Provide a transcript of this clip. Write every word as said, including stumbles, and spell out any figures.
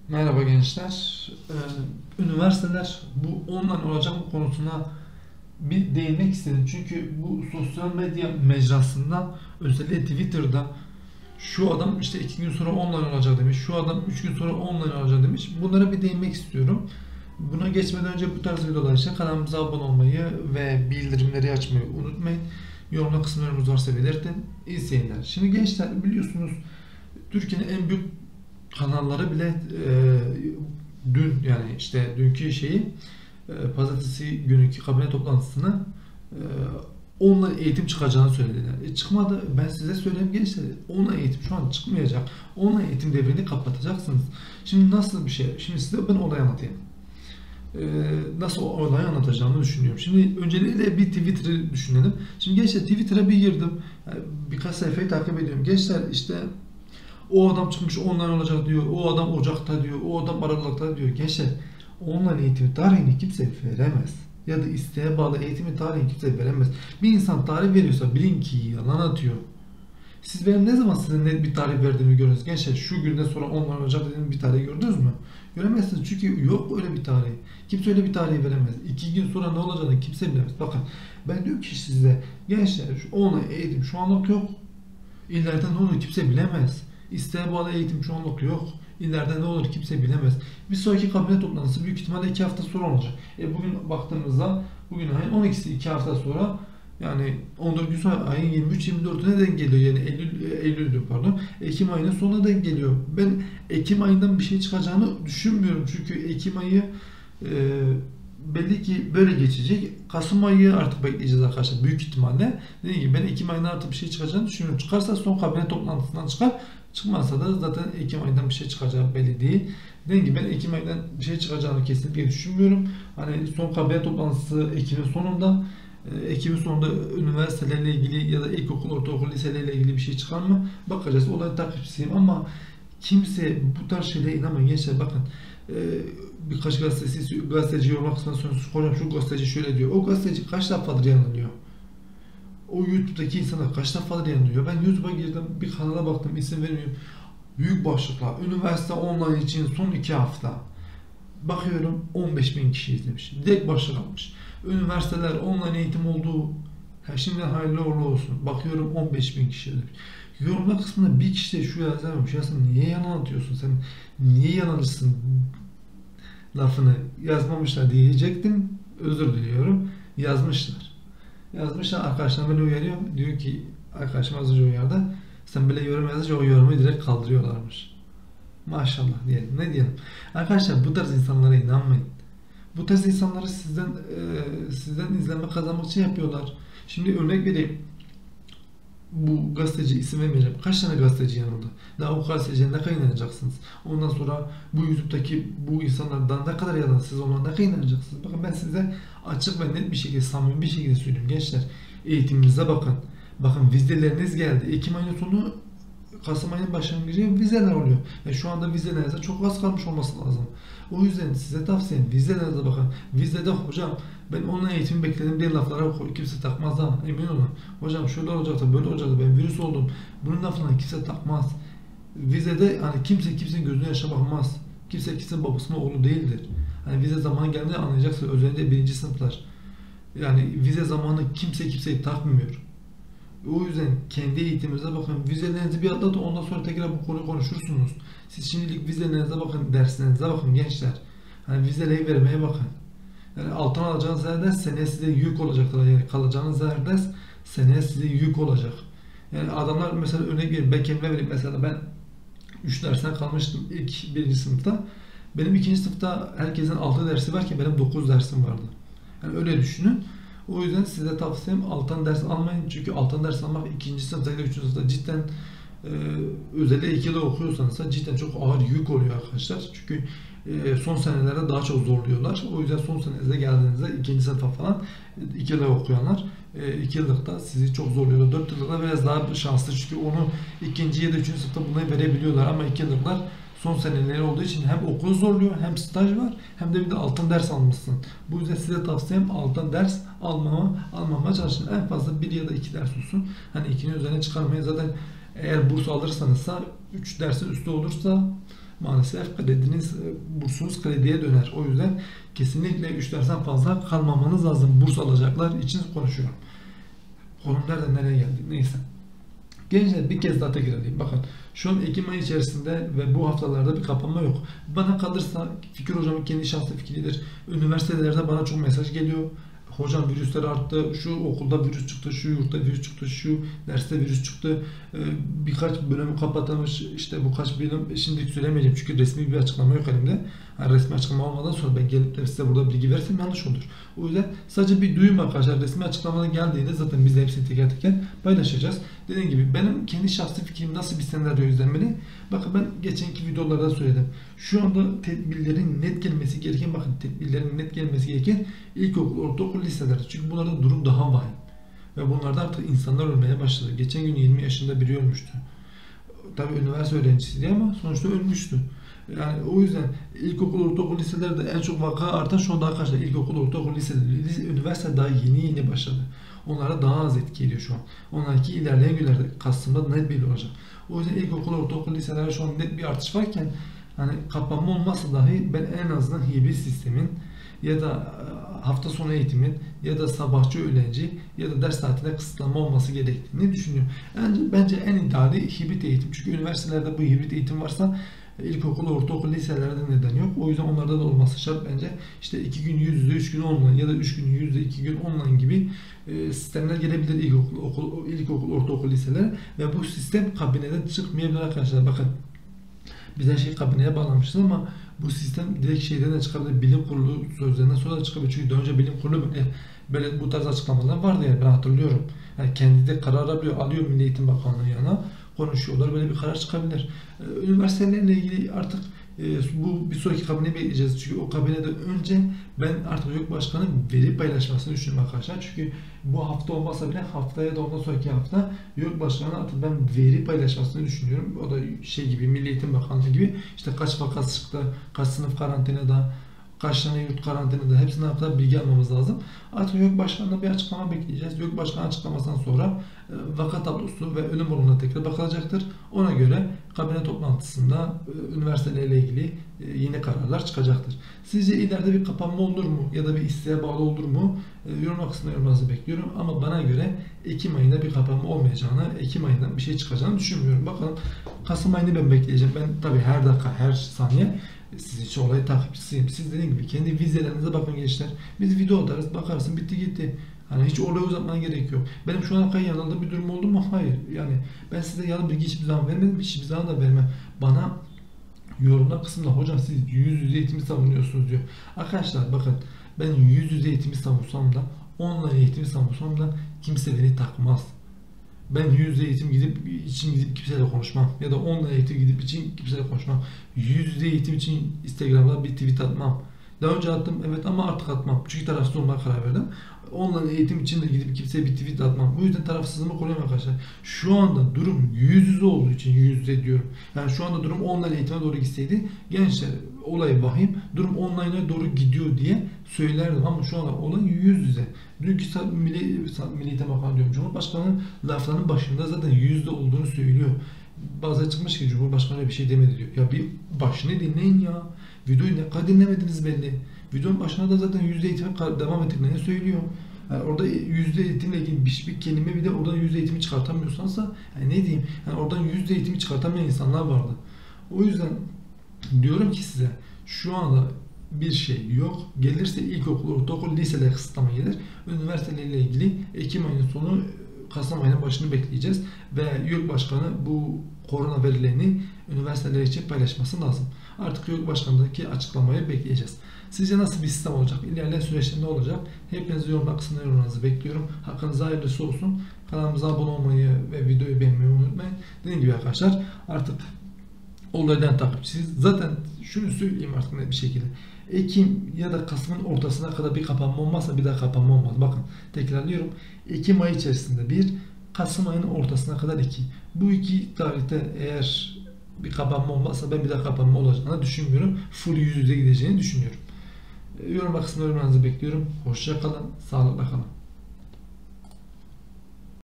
Merhaba gençler. Ee, üniversiteler bu online olacak mı konusuna bir değinmek istedim. Çünkü bu sosyal medya mecrasında özellikle Twitter'da şu adam işte iki gün sonra online olacak demiş, şu adam üç gün sonra online olacak demiş. Bunlara bir değinmek istiyorum. Buna geçmeden önce bu tarz videolar için kanalımıza abone olmayı ve bildirimleri açmayı unutmayın. Yorumla kısımlarımız varsa belirtin. İyi seyirler. Şimdi gençler biliyorsunuz Türkiye'nin en büyük kanalları bile e, dün yani işte dünkü şeyi e, pazartesi günkü kabine toplantısını e, online eğitim çıkacağını söylediler. E, çıkmadı. Ben size söyleyeyim gençler. Online eğitim şu an çıkmayacak. Online eğitim devrini kapatacaksınız. Şimdi nasıl bir şey? Şimdi size ben olayı anlatayım. E, nasıl olayı anlatacağımı düşünüyorum. Şimdi öncelikle bir Twitter'ı düşünelim. Şimdi gençler Twitter'a bir girdim. Yani birkaç sayfayı takip ediyorum. Gençler işte o adam çıkmış online olacak diyor. O adam Ocak'ta diyor. O adam Aralık'ta diyor. Gençler online eğitimi tarihini kimse veremez. Ya da isteğe bağlı eğitimi tarihini kimse veremez. Bir insan tarih veriyorsa bilin ki yalan atıyor. Siz benim ne zaman size net bir tarih verdiğimi görüyorsunuz. Gençler şu günden sonra online olacak dediğim bir tarih gördünüz mü? Göremezsiniz çünkü yok öyle bir tarih. Kimse öyle bir tarih veremez. İki gün sonra ne olacağını kimse bilemez. Bakın ben diyorum ki size gençler şu online eğitim şu anlık yok. İleride ne olur kimse bilemez. İsteğe bağlı eğitim şu anlık yok. İleride ne olur kimse bilemez. Bir sonraki kabine toplantısı büyük ihtimalle iki hafta sonra olacak. E bugün baktığımızda bugün ayın on ikisi iki hafta sonra yani on dört gün sonra ayın yirmi üç yirmi dördüne denk geliyor. Yani Eylül, Eylül pardon. Ekim ayının sonuna denk geliyor. Ben Ekim ayından bir şey çıkacağını düşünmüyorum. Çünkü Ekim ayı e, belli ki böyle geçecek. Kasım ayı artık bekleyeceğiz arkadaşlar büyük ihtimalle. Dediğim gibi ben Ekim ayında artık bir şey çıkacağını düşünüyorum. Çıkarsa son kabine toplantısından çıkar. Çıkmazsa da zaten Ekim ayından bir şey çıkacağı belli değil. Dediğim gibi ben Ekim ayından bir şey çıkacağını kesinlikle düşünmüyorum. Hani son kabine toplantısı Ekim'in sonunda. Ekim'in sonunda üniversitelerle ilgili ya da ilkokul, ortaokul, liselerle ilgili bir şey çıkar mı? Bakacağız. Olayı takipçisiyim ama kimse bu tarz şeylere inanmayın gençler. Bakın birkaç gazetesi, gazeteci yormak kısmına soruyorsunuz. Hocam şu gazeteci şöyle diyor. O gazeteci kaç defadır yanılıyor? O YouTube'daki insanlar kaç defadır yanılıyor? Ben YouTube'a girdim, bir kanala baktım, isim vermiyorum. Büyük başlıklar, üniversite online için son iki hafta. Bakıyorum on beş bin kişi izlemiş. Direkt başlık atmış. Üniversiteler online eğitim olduğu, ha şimdi hayırlı uğurlu olsun. Bakıyorum on beş bin kişi izlemiş. Yorumlar kısmında bir kişi de şu yazarmış. Ya sen niye yalan atıyorsun? Sen niye yalancısın? Lafını yazmamışlar diyecektim. Özür diliyorum. Yazmışlar. Yazmışlar arkadaşlar beni uyarıyor. Diyor ki arkadaşım az önce uyardı. Sen bile yorum yazınca o yorumu direkt kaldırıyorlarmış. Maşallah diyelim. Ne diyelim? Arkadaşlar bu tarz insanlara inanmayın. Bu tarz insanları sizden e, sizden izlenme kazanmak için yapıyorlar. Şimdi örnek vereyim. Bu gazeteci isim vermeyeceğim. Kaç tane gazeteci yanıldı? Daha o gazeteciye ne kadar inanacaksınız? Ondan sonra bu YouTube'daki bu insanlardan ne kadar yalan siz onlara ne kadar inanacaksınız? Bakın ben size açık ve net bir şekilde, samimi bir şekilde söyleyeyim gençler. Eğitiminize bakın. Bakın vizeleriniz geldi. Ekim ayının sonu Kasım ayının başlangıcı vizeler oluyor. Yani şu anda vizelerinize çok az kalmış olması lazım. O yüzden size tavsiyem vizelerinize bakın. Vizede hocam ben online eğitimi bekledim diye laflara kimse takmaz ha, emin olun. Hocam şöyle olacaktı böyle olacaktı ben virüs oldum. Bunun lafına kimse takmaz. Vizede hani kimse kimsenin gözüne yaşa bakmaz. Kimse kimsenin babasının oğlu değildir. Hani vize zamanı geldiğinde anlayacaksın özellikle birinci sınıflar. Yani vize zamanı kimse kimseyi takmıyor. O yüzden kendi eğitiminize bakın. Vizelerinizi bir atlatın ondan sonra tekrar bu konuyu konuşursunuz. Siz şimdilik vizelerinize bakın, derslerinize bakın gençler. Hani vizeleri vermeye bakın. Yani alttan alacağınız her ders seneye size yük olacaktır. Yani kalacağınız her ders seneye size yük olacak. Yani adamlar mesela örnek vereyim. Ben kendime vereyim mesela ben üç dersten kalmıştım ilk birinci sınıfta. Benim ikinci sınıfta herkesin altı dersi varken benim dokuz dersim vardı. Yani öyle düşünün. O yüzden size tavsiyem alttan ders almayın. Çünkü alttan ders almak ikinci sınıfta ya da üçüncü sınıfta cidden e, özellikle iki yılda okuyorsanız cidden çok ağır yük oluyor arkadaşlar. Çünkü e, son senelerde daha çok zorluyorlar. O yüzden son senenize geldiğinizde ikinci sınıfa falan iki yılda okuyanlar e, iki yıllıkta sizi çok zorluyorlar. Dört yıllıkta biraz daha şanslı çünkü onu ikinci ya da üçüncü sınıfta bunları verebiliyorlar ama iki yıllıklar son seneleri olduğu için hem okul zorluyor hem staj var hem de bir de alttan ders almışsın. Bu yüzden size tavsiyem alttan ders almama, almama çalışın. En fazla bir ya da iki ders olsun. Hani ikinin üzerine çıkarmayın. Zaten eğer burs alırsanızsa üç dersin üstü olursa maalesef krediniz, bursunuz krediye döner. O yüzden kesinlikle üç dersten fazla kalmamanız lazım. Burs alacaklar için konuşuyorum. Konum nereden nereye geldi? Neyse. Gençler bir kez daha tekrar edeyim. Bakın şu an Ekim ayı içerisinde ve bu haftalarda bir kapanma yok. Bana kalırsa Fikir Hocam'ın kendi şahsi fikridir. Üniversitelerde bana çok mesaj geliyor. Hocam virüsler arttı, şu okulda virüs çıktı, şu yurtta virüs çıktı, şu derste virüs çıktı, ee, birkaç bölümü kapatılmış, işte bu kaç bölüm, şimdi söylemeyeceğim çünkü resmi bir açıklama yok elimde. Yani resmi açıklama olmadan sonra ben gelip de size burada bilgi versem yanlış olur. O yüzden sadece bir duyum arkadaşlar, resmi açıklamada geldiğinde zaten biz de hepsini teker teker paylaşacağız. Dediğim gibi benim kendi şahsi fikrim nasıl bir senaryo izlenmeli? Bakın ben geçenki videolarda söyledim. Şu anda tedbirlerin net gelmesi gereken, bakın tedbirlerin net gelmesi gereken ilkokul, ortaokul, liseler. Çünkü bunlarda durum daha vahim. Ve bunlarda artık insanlar ölmeye başladı. Geçen gün yirmi yaşında biri ölmüştü. Tabii üniversite öğrencisiydi ama sonuçta ölmüştü. Yani o yüzden ilkokul, ortaokul, liselerde en çok vaka artan şu anda arkadaşlar ilkokul, ortaokul, liseler. Lise, üniversite daha yeni yeni başladı. Onlara daha az etki ediyor şu an. Onlarki ilerleyen günlerde Kasım'da net belli olacak. O yüzden ilkokul, ortaokul, liselerde şu an net bir artış varken hani kapanma olmazsa dahi ben en azından hibrit sistemin ya da hafta sonu eğitimin ya da sabahçı öğlenci ya da ders saatinde kısıtlama olması gerektiğini düşünüyorum. Yani bence en ideali hibrit eğitim. Çünkü üniversitelerde bu hibrit eğitim varsa ilkokul, ortaokul, liselerde neden yok. O yüzden onlarda da olması şart bence. İşte iki gün yüz yüze, üç gün online ya da üç gün yüzde, iki gün online gibi e, sistemler gelebilir ilkokul, okul, ilkokul, ortaokul, liseler ve bu sistem kabineden çıkmayabilir arkadaşlar. Bakın biz her şeyi kabineye bağlamışız ama bu sistem direkt şeyden de çıkabilir. Bilim kurulu sözlerinden sonra da çıkabilir. Çünkü daha önce bilim kurulu böyle, böyle bu tarz açıklamalar vardı yani ben hatırlıyorum. Yani kendi de karar alıyor, alıyor Milli Eğitim Bakanlığı yana konuşuyorlar. Böyle bir karar çıkabilir. Ee, üniversitelerle ilgili artık e, bu bir sonraki kabine bekleyeceğiz. Çünkü o kabineden önce ben artık YÖK Başkanı veri paylaşmasını düşünüyorum arkadaşlar. Çünkü bu hafta olmasa bile haftaya da ondan sonraki hafta YÖK Başkanı artık ben veri paylaşmasını düşünüyorum. O da şey gibi Milli Eğitim Bakanlığı gibi işte kaç vakası çıktı, kaç sınıf karantinada, kaç tane yurt karantinada hepsine hakkında bilgi almamız lazım. Artık YÖK Başkanı'ndan bir açıklama bekleyeceğiz. YÖK Başkanı açıklamasından sonra e, vaka tablosu ve ölüm oranına tekrar bakılacaktır. Ona göre kabine toplantısında e, üniversitelerle ilgili e, yeni kararlar çıkacaktır. Sizce ileride bir kapanma olur mu ya da bir isteğe bağlı olur mu? E, yorum kısmında yorumlarınızı bekliyorum. Ama bana göre Ekim ayında bir kapanma olmayacağını, Ekim ayından bir şey çıkacağını düşünmüyorum. Bakalım Kasım ayını ben bekleyeceğim. Ben tabii her dakika, her saniye sizin için olayı takipçisiyim. Siz dediğim gibi kendi vizelerinize bakın gençler. Biz video atarız, bakarsın bitti gitti. Hani hiç olayı uzatmana gerek yok. Benim şu an yanıldığı bir durum oldu mu? Hayır. Yani ben size yalan bilgi hiçbir zaman vermedim, hiçbir zaman da vermem. Bana yorumlar kısmında hocam siz yüz yüze eğitimi savunuyorsunuz diyor. Arkadaşlar bakın ben yüz yüze eğitimi savunsam da online eğitimi savunsam da kimse beni takmaz. Ben yüz yüze eğitim gidip için gidip kimseyle konuşmam ya da online eğitim gidip için kimseyle konuşmam. Yüz yüze eğitim için Instagram'da bir tweet atmam. Daha önce attım evet ama artık atmam. Çünkü tarafsız olmaya karar verdim. Online eğitim için de gidip kimseye bir tweet atmam. Bu yüzden tarafsızlığımı koruyorum arkadaşlar. Şu anda durum yüz yüze olduğu için yüz yüze diyorum. Yani şu anda durum online eğitime doğru gitseydi gençler olay vahim. Durum online'a doğru gidiyor diye söylerdim ama şu anda olay yüz yüze. Dünkü Milli, Milli Eğitim Bakanı diyorum. Cumhurbaşkanı'nın laflarının başında zaten yüzde olduğunu söylüyor. Bazen çıkmış ki Cumhurbaşkanı bir şey demedi diyor. Ya bir başını dinleyin ya. Videoyu ne kadar dinlemediniz belli. Videonun başına da zaten yüzde eğitime devam ettiklerini söylüyor. Yani orada yüzde eğitimle ilgili bir, bir kelime bir de oradan yüzde eğitimi çıkartamıyorsansa yani ne diyeyim? Yani oradan yüzde eğitimi çıkartamayan insanlar vardı. O yüzden diyorum ki size şu anda bir şey yok. Gelirse ilkokul, ortaokul, lisede kısıtlama gelir. Üniversitelerle ilgili Ekim ayının sonu Kasım ayının başını bekleyeceğiz ve YÖK Başkanı bu korona verilerini üniversiteler için paylaşması lazım. Artık YÖK Başkanı'ndaki açıklamayı bekleyeceğiz. Sizce nasıl bir sistem olacak? İlerleyen süreçte ne olacak? Hepinizi yorumlar kısmında yorumlarınızı bekliyorum. Hakkınızda hayırlısı olsun. Kanalımıza abone olmayı ve videoyu beğenmeyi unutmayın. Dediğim gibi arkadaşlar artık olaydan takipçisiyiz. Zaten şunu söyleyeyim artık net bir şekilde. Ekim ya da Kasım'ın ortasına kadar bir kapanma olmazsa bir daha kapanma olmaz. Bakın tekrarlıyorum. Ekim ayı içerisinde bir, Kasım ayının ortasına kadar iki. Bu iki tarihte eğer bir kapanma olmazsa ben bir daha kapanma olacağını düşünmüyorum. Full yüz yüze gideceğini düşünüyorum. Yorum kısmında yorumlarınızı bekliyorum. Hoşça kalın, sağlıkla kalın.